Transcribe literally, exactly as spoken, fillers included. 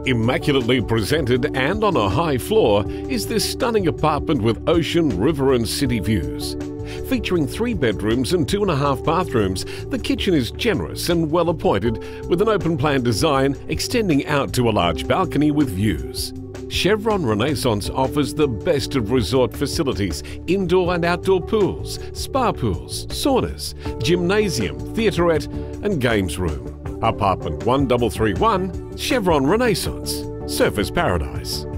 Immaculately presented and on a high floor is this stunning apartment with ocean, river and city views. Featuring three bedrooms and two and a half bathrooms, the kitchen is generous and well appointed with an open plan design extending out to a large balcony with views. Chevron Renaissance offers the best of resort facilities, indoor and outdoor pools, spa pools, saunas, gymnasium, theaterette and games room. Apartment one three three one, Chevron Renaissance, Surfers Paradise.